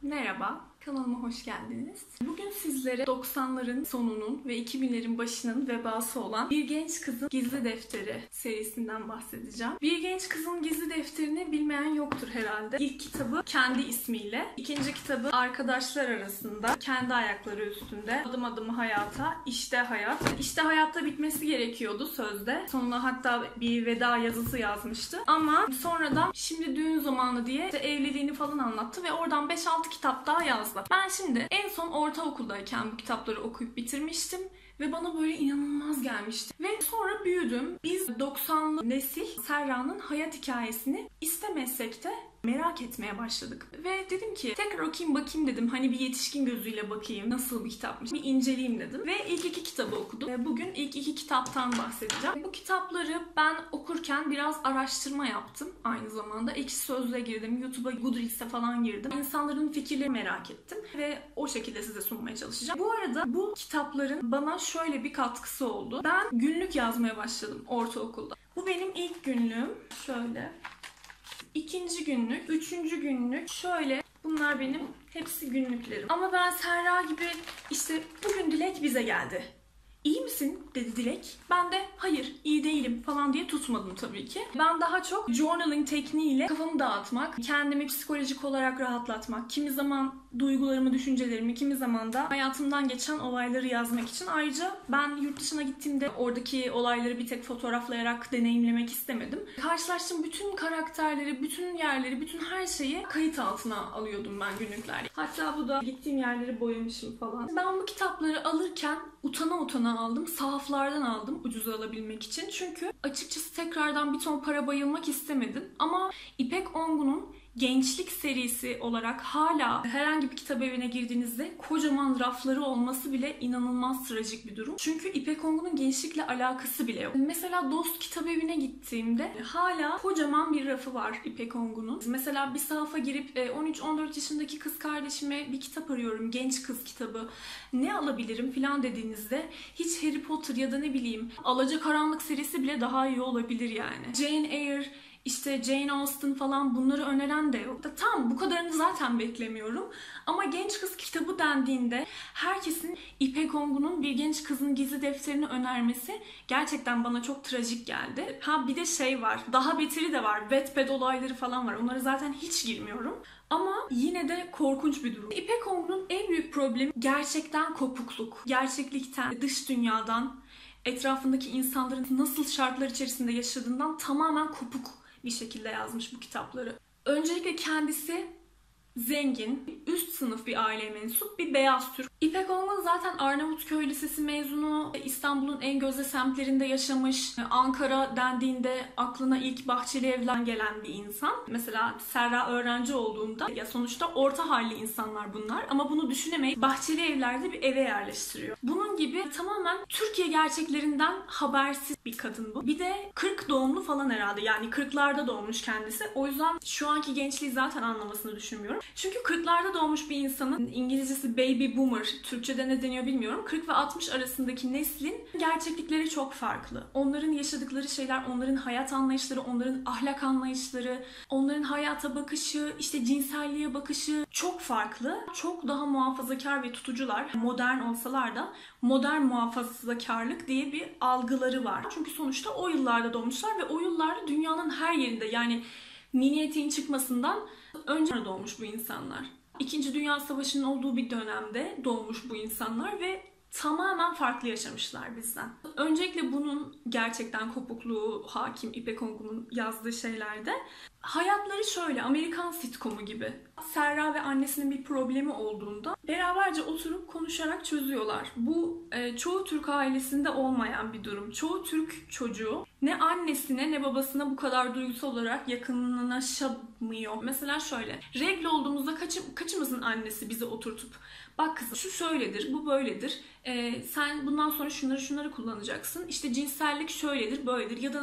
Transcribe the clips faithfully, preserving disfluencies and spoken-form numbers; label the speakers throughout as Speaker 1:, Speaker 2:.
Speaker 1: Merhaba, kanalıma hoş geldiniz. Bugün sizlere doksanların sonunun ve iki binlerin başının vebası olan Bir Genç Kızın Gizli Defteri serisinden bahsedeceğim. Bir Genç Kızın Gizli Defteri'ni bilmeyen yoktur herhalde. İlk kitabı kendi ismiyle, ikinci kitabı arkadaşlar arasında, kendi ayakları üstünde, adım adım hayata, işte hayat. İşte hayatta bitmesi gerekiyordu sözde. Sonuna hatta bir veda yazısı yazmıştı. Ama sonradan şimdi düğün zamanı diye işte evliliğini falan anlattı ve oradan beş altı kitap daha yazdı. Ben şimdi en son ortaokuldayken bu kitapları okuyup bitirmiştim ve bana böyle inanılmaz gelmişti. Ve sonra büyüdüm. Biz doksanlı nesil Serra'nın hayat hikayesini istemezsek de merak etmeye başladık. Ve dedim ki tekrar okuyayım bakayım dedim. Hani bir yetişkin gözüyle bakayım. Nasıl bir kitapmış? Bir inceleyeyim dedim. Ve ilk iki kitabı okudum. Bugün ilk iki kitaptan bahsedeceğim. Bu kitapları ben okurken biraz araştırma yaptım. Aynı zamanda Ekşi Sözlüğe girdim. YouTube'a, Goodreads'e falan girdim. İnsanların fikirlerini merak ettim. Ve o şekilde size sunmaya çalışacağım. Bu arada bu kitapların bana şöyle bir katkısı oldu. Ben günlük yazmaya başladım ortaokulda. Bu benim ilk günlüğüm. Şöyle. İkinci günlük, üçüncü günlük, şöyle bunlar benim hepsi günlüklerim. Ama ben Serra gibi işte bugün Dilek bize geldi. İyi misin? Dedi Dilek. Ben de hayır iyi değilim falan diye tutmadım tabii ki. Ben daha çok journaling tekniğiyle kafamı dağıtmak, kendimi psikolojik olarak rahatlatmak, kimi zaman duygularımı, düşüncelerimi, kimi zaman da hayatımdan geçen olayları yazmak için. Ayrıca ben yurt dışına gittiğimde oradaki olayları bir tek fotoğraflayarak deneyimlemek istemedim. Karşılaştığım bütün karakterleri, bütün yerleri, bütün her şeyi kayıt altına alıyordum ben günlüklerde. Hatta bu da gittiğim yerleri boyamışım falan. Ben bu kitapları alırken utana utana aldım. Sahaflardan aldım ucuza alabilmek için. Çünkü açıkçası tekrardan bir ton para bayılmak istemedim. Ama İpek Ongun'un Gençlik serisi olarak hala herhangi bir kitap evine girdiğinizde kocaman rafları olması bile inanılmaz trajik bir durum. Çünkü İpek Ongun'un gençlikle alakası bile yok. Mesela Dost kitap evine gittiğimde hala kocaman bir rafı var İpek Ongun'un. Mesela bir sahafa girip on üç on dört yaşındaki kız kardeşime bir kitap arıyorum, genç kız kitabı, ne alabilirim falan dediğinizde hiç Harry Potter ya da ne bileyim Alacakaranlık serisi bile daha iyi olabilir yani. Jane Eyre, İşte Jane Austen falan bunları öneren de yok. Tamam, bu kadarını zaten beklemiyorum. Ama genç kız kitabı dendiğinde herkesin İpek Ongun'un Bir Genç Kızın Gizli Defterini önermesi gerçekten bana çok trajik geldi. Ha bir de şey var, daha beteri de var. Wattpad olayları falan var. Onlara zaten hiç girmiyorum. Ama yine de korkunç bir durum. İpek Ongun'un en büyük problemi gerçekten kopukluk. Gerçeklikten, dış dünyadan, etrafındaki insanların nasıl şartlar içerisinde yaşadığından tamamen kopuk bir şekilde yazmış bu kitapları. Öncelikle kendisi zengin, üst sınıf bir aileye mensup bir beyaz Türk. İpek Ongun zaten Arnavutköy Lisesi mezunu, İstanbul'un en gözde semtlerinde yaşamış, Ankara dendiğinde aklına ilk Bahçeli Evler gelen bir insan. Mesela Serra öğrenci olduğunda ya sonuçta orta halli insanlar bunlar ama bunu düşünemeyip Bahçeli Evler'de bir eve yerleştiriyor. Bunun gibi tamamen Türkiye gerçeklerinden habersiz bir kadın bu. Bir de kırk doğumlu falan herhalde, yani kırklarda doğmuş kendisi. O yüzden şu anki gençliği zaten anlamasını düşünmüyorum. Çünkü kırklarda doğmuş bir insanın, İngilizcesi baby boomer, Türkçe'de ne deniyor bilmiyorum, kırk ve altmış arasındaki neslin gerçeklikleri çok farklı. Onların yaşadıkları şeyler, onların hayat anlayışları, onların ahlak anlayışları, onların hayata bakışı, işte cinselliğe bakışı çok farklı. Çok daha muhafazakar ve tutucular. Modern olsalar da modern muhafazakarlık diye bir algıları var. Çünkü sonuçta o yıllarda doğmuşlar ve o yıllarda dünyanın her yerinde, yani mini eteğin çıkmasından önce doğmuş bu insanlar. İkinci Dünya Savaşı'nın olduğu bir dönemde doğmuş bu insanlar ve tamamen farklı yaşamışlar bizden. Öncelikle bunun gerçekten kopukluğu hakim İpek Ongun'un yazdığı şeylerde. Hayatları şöyle, Amerikan sitcomu gibi. Serra ve annesinin bir problemi olduğunda beraberce oturup konuşarak çözüyorlar. Bu e, çoğu Türk ailesinde olmayan bir durum. Çoğu Türk çocuğu ne annesine ne babasına bu kadar duygusal olarak yakınlaşamıyor. Mesela şöyle, regle olduğumuzda kaçı, kaçımızın annesi bizi oturtup bak kızım şu şöyledir, bu böyledir, ee, sen bundan sonra şunları şunları kullanacaksın, İşte cinsellik şöyledir, böyledir ya da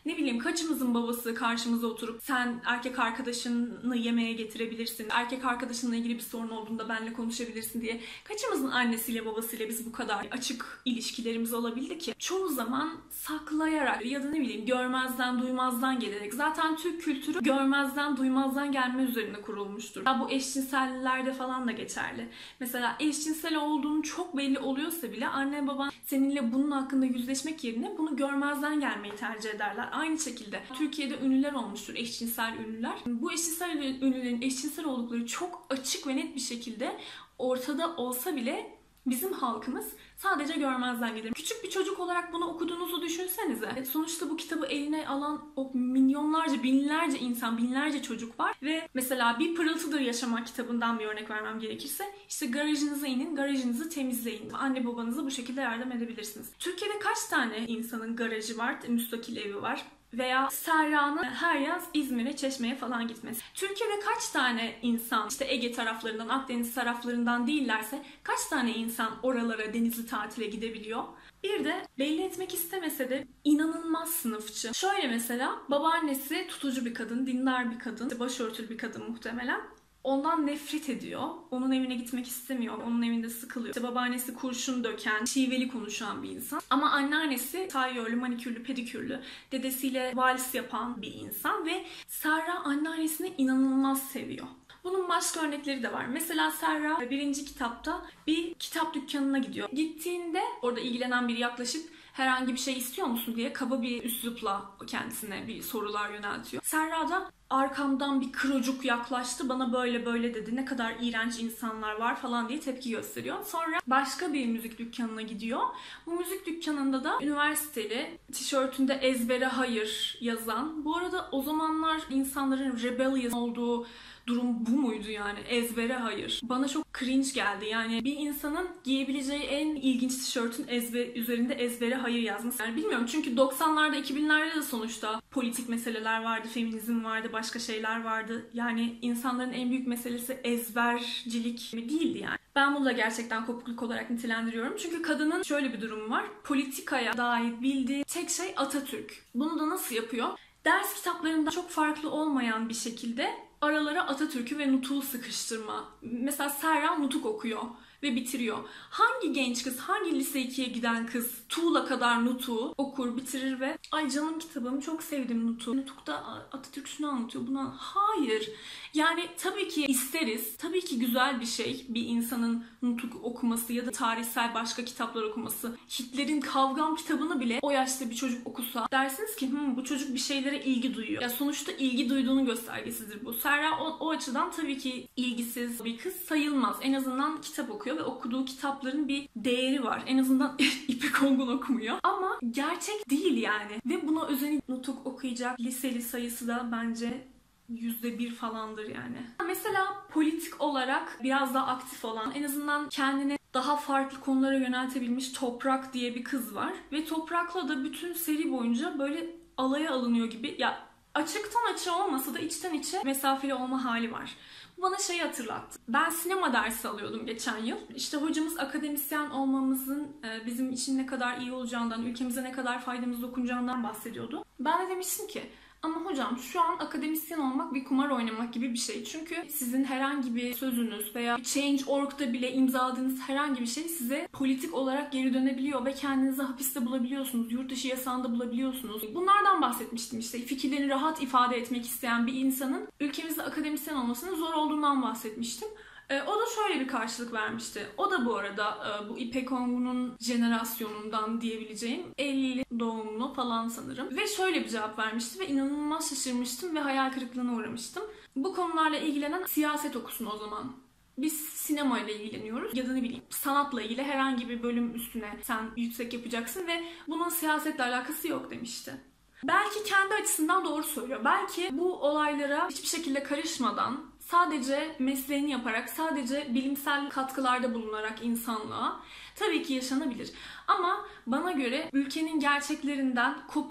Speaker 1: Ne bileyim, kaçımızın babası karşımıza oturup sen erkek arkadaşını yemeğe getirebilirsin, erkek arkadaşınla ilgili bir sorun olduğunda benimle konuşabilirsin diye. Kaçımızın annesiyle babasıyla biz bu kadar açık ilişkilerimiz olabildi ki? Çoğu zaman saklayarak ya da ne bileyim görmezden duymazdan gelerek. Zaten Türk kültürü görmezden duymazdan gelme üzerine kurulmuştur. Ya bu eşcinsellerde falan da geçerli. Mesela eşcinsel olduğunu çok belli oluyorsa bile anne baban seninle bunun hakkında yüzleşmek yerine bunu görmezden gelmeyi tercih ederler. Aynı şekilde Türkiye'de ünlüler olmuştur, eşcinsel ünlüler. Bu eşcinsel ünlülerin eşcinsel oldukları çok açık ve net bir şekilde ortada olsa bile bizim halkımız sadece görmezden gelir. Küçük bir çocuk olarak bunu okuduğunuzu düşünsenize. Sonuçta bu kitabı eline alan o milyonlarca, binlerce insan, binlerce çocuk var. Ve mesela Bir Pırıltıdır Yaşamak kitabından bir örnek vermem gerekirse, işte garajınıza inin, garajınızı temizleyin. Anne babanıza bu şekilde yardım edebilirsiniz. Türkiye'de kaç tane insanın garajı var, müstakil evi var? Veya Serra'nın her yaz İzmir'e, Çeşme'ye falan gitmesi. Türkiye'de kaç tane insan işte Ege taraflarından, Akdeniz taraflarından değillerse kaç tane insan oralara denizli tatile gidebiliyor? Bir de belli etmek istemese de inanılmaz sınıfçı. Şöyle mesela babaannesi tutucu bir kadın, dindar bir kadın, başörtülü bir kadın muhtemelen. Ondan nefret ediyor. Onun evine gitmek istemiyor. Onun evinde sıkılıyor. İşte babaannesi kurşun döken, şiveli konuşan bir insan. Ama anneannesi tayyörlü, manikürlü, pedikürlü, dedesiyle vals yapan bir insan ve Serra anneannesini inanılmaz seviyor. Bunun başka örnekleri de var. Mesela Serra birinci kitapta bir kitap dükkanına gidiyor. Gittiğinde orada ilgilenen biri yaklaşıp herhangi bir şey istiyor musun diye kaba bir üslupla kendisine bir sorular yöneltiyor. Serra da arkamdan bir kırocuk yaklaştı, bana böyle böyle dedi, ne kadar iğrenç insanlar var falan diye tepki gösteriyor. Sonra başka bir müzik dükkanına gidiyor. Bu müzik dükkanında da üniversiteli, tişörtünde ezbere hayır yazan, bu arada o zamanlar insanların rebellious olduğu durum bu muydu yani? Ezbere hayır. Bana çok cringe geldi. Yani bir insanın giyebileceği en ilginç tişörtün ezbe, üzerinde ezbere hayır yazması. Yani bilmiyorum, çünkü doksanlarda, iki binlerde de sonuçta politik meseleler vardı, feminizm vardı, başka şeyler vardı. Yani insanların en büyük meselesi ezbercilik mi değildi yani. Ben bunu da gerçekten kopukluk olarak nitelendiriyorum. Çünkü kadının şöyle bir durumu var. Politikaya dair bildiği tek şey Atatürk. Bunu da nasıl yapıyor? Ders kitaplarında çok farklı olmayan bir şekilde aralara Atatürk'ü ve Nutuk'u sıkıştırma. Mesela Serra Nutuk okuyor ve bitiriyor. Hangi genç kız, hangi lise ikiye giden kız Tuğla kadar Nutuk'u okur, bitirir ve ay canım kitabım, çok sevdim Nutuk'u. Nutuk'ta Atatürk şunu anlatıyor, buna. Hayır. Yani tabii ki isteriz. Tabii ki güzel bir şey bir insanın Nutuk okuması ya da tarihsel başka kitaplar okuması. Hitler'in Kavgam kitabını bile o yaşta bir çocuk okusa dersiniz ki Hı, bu çocuk bir şeylere ilgi duyuyor. Ya sonuçta ilgi duyduğunun göstergesidir bu. Serra o, o açıdan tabii ki ilgisiz bir kız sayılmaz. En azından kitap okuyor ve okuduğu kitapların bir değeri var. En azından İpek Ongun okumuyor. Ama gerçek değil yani. Ve buna özenip Nutuk okuyacak liseli sayısı da bence yüzde bir falandır yani. Mesela politik olarak biraz daha aktif olan, en azından kendini daha farklı konulara yöneltebilmiş Toprak diye bir kız var. Ve Toprak'la da bütün seri boyunca böyle alaya alınıyor gibi. Ya açıktan açığa olmasa da içten içe mesafeli olma hali var. Bu bana şeyi hatırlattı. Ben sinema dersi alıyordum geçen yıl. İşte hocamız akademisyen olmamızın bizim için ne kadar iyi olacağından, ülkemize ne kadar faydamız dokunacağından bahsediyordu. Ben de demiştim ki ama hocam şu an akademisyen olmak bir kumar oynamak gibi bir şey. Çünkü sizin herhangi bir sözünüz veya change nokta org'da bile imzaladığınız herhangi bir şey size politik olarak geri dönebiliyor ve kendinizi hapiste bulabiliyorsunuz, yurt dışı yasağında bulabiliyorsunuz. Bunlardan bahsetmiştim işte. Fikirlerini rahat ifade etmek isteyen bir insanın ülkemizde akademisyen olmasının zor olduğundan bahsetmiştim. O da şöyle bir karşılık vermişti. O da bu arada bu İpek Ongun'un jenerasyonundan diyebileceğim ellili doğumlu falan sanırım. Ve şöyle bir cevap vermişti ve inanılmaz şaşırmıştım ve hayal kırıklığına uğramıştım. Bu konularla ilgilenen siyaset okusun o zaman. Biz sinemayla ilgileniyoruz ya da ne bileyim sanatla ilgili herhangi bir bölüm üstüne sen yüksek yapacaksın ve bunun siyasetle alakası yok demişti. Belki kendi açısından doğru söylüyor. Belki bu olaylara hiçbir şekilde karışmadan, sadece mesleğini yaparak, sadece bilimsel katkılarda bulunarak insanlığa tabii ki yaşanabilir. Ama bana göre ülkenin gerçeklerinden kopuk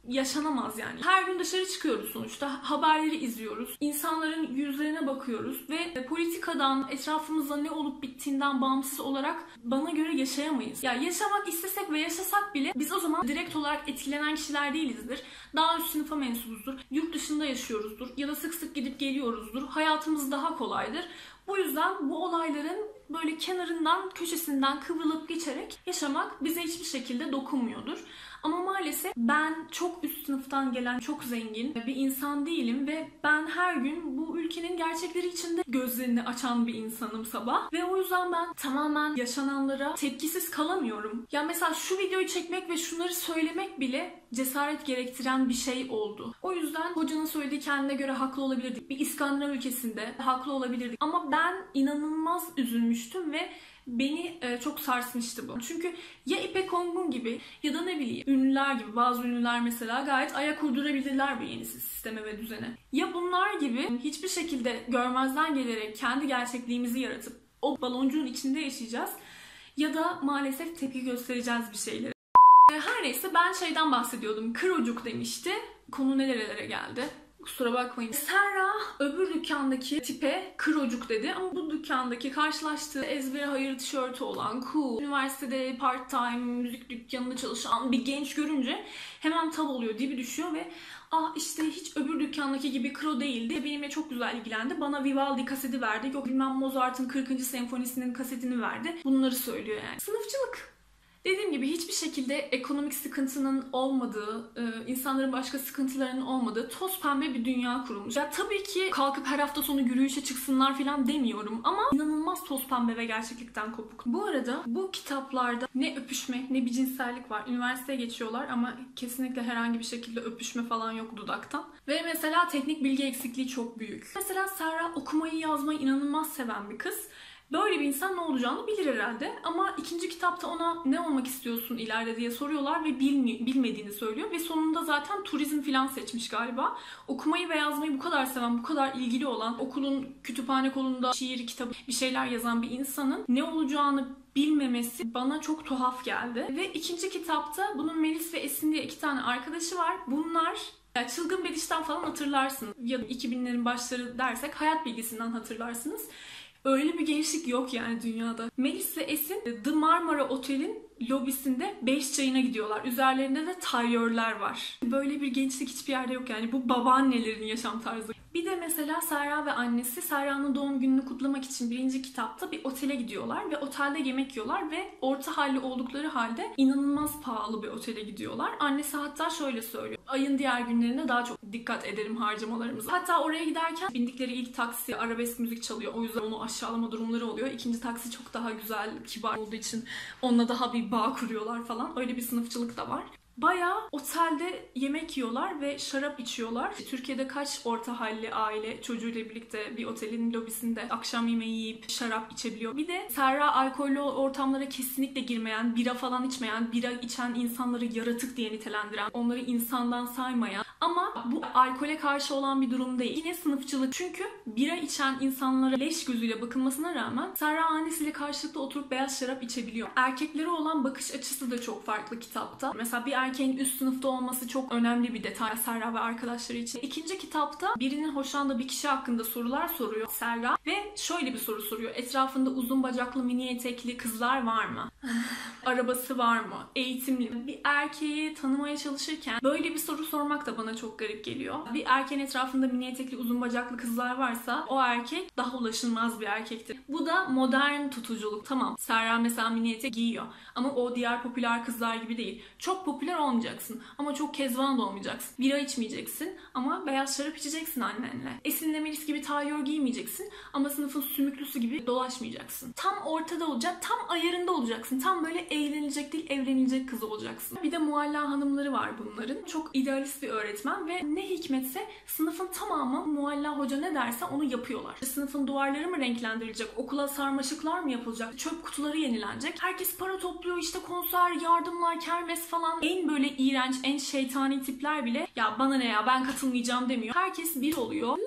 Speaker 1: yaşanamaz yani. Her gün dışarı çıkıyoruz sonuçta. Haberleri izliyoruz. İnsanların yüzlerine bakıyoruz ve politikadan, etrafımızda ne olup bittiğinden bağımsız olarak bana göre yaşayamayız. Ya yaşamak istesek ve yaşasak bile biz o zaman direkt olarak etkilenen kişiler değilizdir. Daha üst sınıfa mensubuzdur. Yurt dışında yaşıyoruzdur. Ya da sık sık gidip geliyoruzdur. Hayatımız daha kolaydır. Bu yüzden bu olayların böyle kenarından, köşesinden kıvrılıp geçerek yaşamak bize hiçbir şekilde dokunmuyordur. Ama maalesef ben çok üst sınıftan gelen, çok zengin bir insan değilim ve ben her gün bu ülkenin gerçekleri içinde gözlerini açan bir insanım sabah. Ve o yüzden ben tamamen yaşananlara tepkisiz kalamıyorum. Ya mesela şu videoyu çekmek ve şunları söylemek bile cesaret gerektiren bir şey oldu. O yüzden hocanın söylediği kendine göre haklı olabilirdik. Bir İskandinav ülkesinde haklı olabilirdik. Ama ben inanılmaz üzülmüştüm ve beni e, çok sarsmıştı bu. Çünkü ya İpek Ongun gibi ya da ne bileyim ünlüler gibi, bazı ünlüler mesela gayet ayak uydurabilirler bir yeni sisteme ve düzene. Ya bunlar gibi hiçbir şekilde görmezden gelerek kendi gerçekliğimizi yaratıp o baloncuğun içinde yaşayacağız ya da maalesef tepki göstereceğiz bir şeylere. Her neyse, ben şeyden bahsediyordum. Kırocuk demişti. Konu nerelere geldi? Kusura bakmayın. Serra öbür dükkandaki tipe kırocuk dedi ama bu dükkandaki karşılaştığı ezbere hayır tişörtü olan, cool, üniversitede part time müzik dükkanında çalışan bir genç görünce hemen tav oluyor, dibi düşüyor ve ah işte hiç öbür dükkandaki gibi kro değildi. Benimle çok güzel ilgilendi. Bana Vivaldi kaseti verdi. Yok bilmem Mozart'ın kırkıncı senfonisinin kasetini verdi. Bunları söylüyor yani. Sınıfçılık. Dediğim gibi hiçbir şekilde ekonomik sıkıntının olmadığı, insanların başka sıkıntılarının olmadığı toz pembe bir dünya kurulmuş. Ya tabii ki kalkıp her hafta sonu yürüyüşe çıksınlar falan demiyorum ama inanılmaz toz pembe ve gerçeklikten kopuk. Bu arada bu kitaplarda ne öpüşme ne bir cinsellik var. Üniversiteye geçiyorlar ama kesinlikle herhangi bir şekilde öpüşme falan yok dudaktan. Ve mesela teknik bilgi eksikliği çok büyük. Mesela Serra okumayı yazmayı inanılmaz seven bir kız. Böyle bir insan ne olacağını bilir herhalde ama ikinci kitapta ona ne olmak istiyorsun ileride diye soruyorlar ve bilmi- bilmediğini söylüyor ve sonunda zaten turizm falan seçmiş galiba. Okumayı ve yazmayı bu kadar seven, bu kadar ilgili olan, okulun kütüphane kolunda şiir, kitabı bir şeyler yazan bir insanın ne olacağını bilmemesi bana çok tuhaf geldi. Ve ikinci kitapta bunun Melis ve Esin diye iki tane arkadaşı var. Bunlar ya Çılgın Bediş'ten falan hatırlarsınız ya da iki binlerin başları dersek Hayat Bilgisi'nden hatırlarsınız. Öyle bir gençlik yok yani dünyada. Melis ve Esin The Marmara Otel'in lobisinde beş çayına gidiyorlar. Üzerlerinde de tayyörler var. Böyle bir gençlik hiçbir yerde yok yani. Bu babaannelerin yaşam tarzı. Bir de mesela Serra ve annesi Serra'nın doğum gününü kutlamak için birinci kitapta bir otele gidiyorlar ve otelde yemek yiyorlar ve orta halli oldukları halde inanılmaz pahalı bir otele gidiyorlar. Annesi hatta şöyle söylüyor. Ayın diğer günlerine daha çok dikkat edelim harcamalarımıza. Hatta oraya giderken bindikleri ilk taksi arabesk müzik çalıyor. O yüzden onu aşağılama durumları oluyor. İkinci taksi çok daha güzel, kibar olduğu için onunla daha bir bağ kuruyorlar falan. Öyle bir sınıfçılık da var. Bayağı otelde yemek yiyorlar ve şarap içiyorlar. Türkiye'de kaç orta halli aile çocuğuyla birlikte bir otelin lobisinde akşam yemeği yiyip şarap içebiliyor. Bir de Serra alkollü ortamlara kesinlikle girmeyen, bira falan içmeyen, bira içen insanları yaratık diye nitelendiren, onları insandan saymayan ama bu alkole karşı olan bir durum değil. Yine sınıfçılık. Çünkü bira içen insanlara leş gözüyle bakılmasına rağmen Serra annesiyle karşılıklı oturup beyaz şarap içebiliyor. Erkeklere olan bakış açısı da çok farklı kitapta. Mesela bir erkeğin üst sınıfta olması çok önemli bir detay Serra ve arkadaşları için. İkinci kitapta birinin hoşlandığı bir kişi hakkında sorular soruyor Serra ve şöyle bir soru soruyor. Etrafında uzun bacaklı mini etekli kızlar var mı? Arabası var mı? Eğitimli mi? Bir erkeği tanımaya çalışırken böyle bir soru sormak da bana çok garip geliyor. Bir erkeğin etrafında mini etekli uzun bacaklı kızlar varsa o erkek daha ulaşılmaz bir erkektir. Bu da modern tutuculuk. Tamam, Serra mesela mini etek giyiyor ama o diğer popüler kızlar gibi değil. Çok popüler olmayacaksın ama çok kezban da olmayacaksın. Bira içmeyeceksin ama beyaz şarap içeceksin annenle. Esin'le Melis gibi tayyör giymeyeceksin ama sınıfın sümüklüsü gibi dolaşmayacaksın. Tam ortada olacak, tam ayarında olacaksın. Tam böyle eğlenilecek değil, evlenilecek kız olacaksın. Bir de Mualla hanımları var bunların. Çok idealist bir öğretmen ve ne hikmetse sınıfın tamamı Mualla hoca ne derse onu yapıyorlar. Sınıfın duvarları mı renklendirilecek? Okula sarmaşıklar mı yapılacak? Çöp kutuları yenilenecek? Herkes para topluyor, işte konser, yardımlar, kermes falan. En böyle iğrenç, en şeytani tipler bile ya bana ne ya ben katılmayacağım demiyor. Herkes bir oluyor. La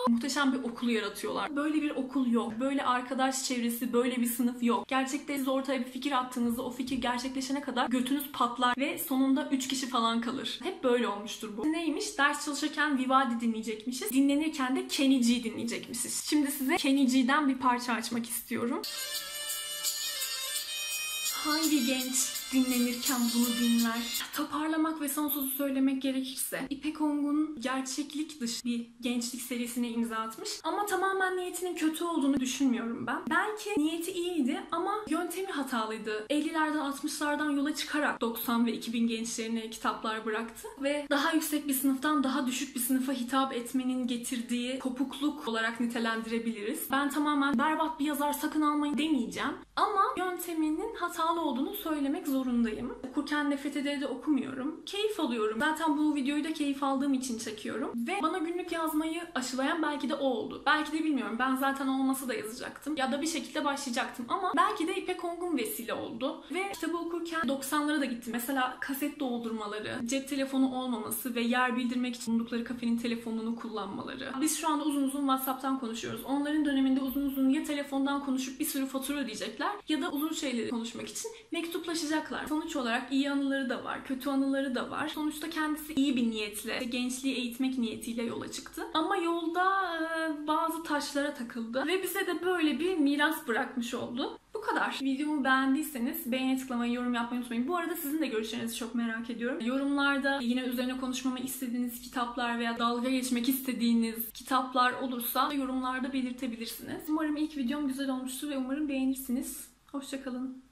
Speaker 1: muhteşem bir okul yaratıyorlar. Böyle bir okul yok. Böyle arkadaş çevresi, böyle bir sınıf yok. Gerçekte siz ortaya bir fikir attığınızda o fikir gerçekleşene kadar götünüz patlar ve sonunda üç kişi falan kalır. Hep böyle olmuştur bu. Neymiş? Ders çalışırken Vivaldi dinleyecekmişiz. Dinlenirken de Kenny G dinleyecekmişiz. Şimdi size Kenny G'den bir parça açmak istiyorum. Hangi genç dinlenirken bunu dinler? Toparlamak ve son sözü söylemek gerekirse İpek Ongun gerçeklik dışı bir gençlik serisine imza atmış. Ama tamamen niyetinin kötü olduğunu düşünmüyorum ben. Belki niyeti iyiydi ama yöntemi hatalıydı. ellilerden altmışlardan yola çıkarak doksan ve iki bin gençlerine kitaplar bıraktı. Ve daha yüksek bir sınıftan daha düşük bir sınıfa hitap etmenin getirdiği kopukluk olarak nitelendirebiliriz. Ben tamamen berbat bir yazar sakın almayın demeyeceğim. Ama yönteminin hatalı olduğunu söylemek zorundayım. Okurken nefret ederek de okumuyorum. Keyif alıyorum. Zaten bu videoyu da keyif aldığım için çekiyorum. Ve bana günlük yazmayı aşılayan belki de o oldu. Belki de bilmiyorum. Ben zaten olmasa da yazacaktım. Ya da bir şekilde başlayacaktım. Ama belki de İpek Ongun vesile oldu. Ve kitabı okurken doksanlara da gittim. Mesela kaset doldurmaları, cep telefonu olmaması ve yer bildirmek için bulundukları kafenin telefonunu kullanmaları. Biz şu anda uzun uzun WhatsApp'tan konuşuyoruz. Onların döneminde uzun uzun ya telefondan konuşup bir sürü fatura ödeyecekler ya da uzun şeyleri konuşmak için mektuplaşacaklar. Sonuç olarak iyi anıları da var, kötü anıları da var. Sonuçta kendisi iyi bir niyetle, gençliği eğitmek niyetiyle yola çıktı. Ama yolda e, bazı taşlara takıldı ve bize de böyle bir miras bırakmış oldu. Bu kadar. Videomu beğendiyseniz beğeni tıklamayı, yorum yapmayı unutmayın. Bu arada sizin de görüşlerinizi çok merak ediyorum. Yorumlarda yine üzerine konuşmamı istediğiniz kitaplar veya dalga geçmek istediğiniz kitaplar olursa yorumlarda belirtebilirsiniz. Umarım ilk videom güzel olmuştur ve umarım beğenirsiniz. Hoşça kalın.